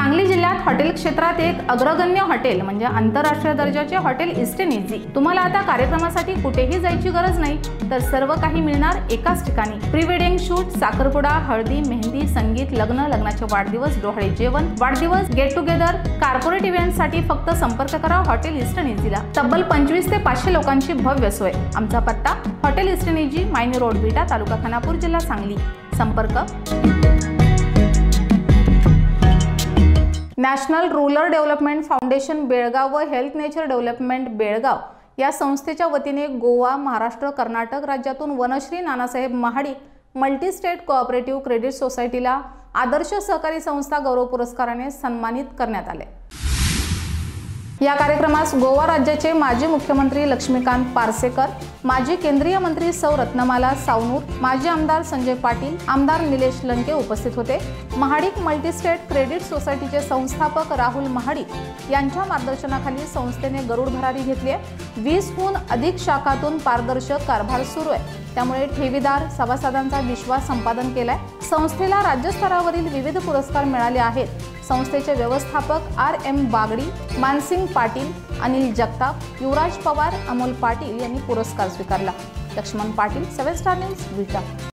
सांगली जिल्ह्यात हॉटेल क्षेत्रात एक अग्रगण्य हॉटेल म्हणजे आंतरराष्ट्रीय दर्जाचे हॉटेल ईस्ट एंड इझी। तुम्हाला आता कार्यक्रमासाठी कुठेही जायची गरज नाही, तर सर्व काही मिळणार एकाच ठिकाणी। प्री वेडिंग शूट, साखरपुडा, हळदी, मेहंदी, संगीत, लग्न, लग्नाचे वाढदिवस, डोहाळे जेवण, वाढदिवस, गेट टुगेदर, कॉर्पोरेट इव्हेंटसाठी फक्त संपर्क करा हॉटेल ईस्ट एंड इझीला। तब्बल 25 ते 500 लोकांची भव्य सोय। आमचा पत्ता हॉटेल ईस्ट एंड इझी, मायनी रोड, विटा, तालुका खानापूर, जिल्हा सांगली। संपर्क national rural development foundation Belgaum व हेल्थ नेचर डेव्हलपमेंट बेळगाव या संस्थेच्या वतीने गोवा, महाराष्ट्र, कर्नाटक राज्यातून Vanashree Nanasaheb Mahadik multi state cooperative credit सोसायटीला आदर्श सहकारी संस्था गौरव पुरस्काराने सन्मानित करण्यात आले। या कार्यक्रमास गोवा राज्याचे माजी मुख्यमंत्री लक्ष्मीकांत पार्सेकर, माजी केंद्रीय मंत्री सौ रत्नमाला सावनूर, माजी आमदार संजय पाटील, आमदार निलेश लंके उपस्थित होते। महाडिक मल्टीस्टेट क्रेडिट सोसायटीचे संस्थापक राहुल महाडिक यांच्या मार्गदर्शनाखाली संस्थेने गरुड भरारी घेतली आहे। 20हून अधिक शाखातून पारदर्शक कारभार सुरू आहे, त्यामुळे ठेवीदार सभासदांचा विश्वास संपादन केलाय। संस्थेला राज्यस्तरावरील विविध पुरस्कार मिळाले आहेत। संस्थेचे व्यवस्थापक RM बागडी, मानसिंग पाटील, अनिल जगताप, युवराज पवार, अमोल पाटील यांनी पुरस्कार स्वीकारला। लक्ष्मण पाटील, 7 स्टार न्यूज, विटा।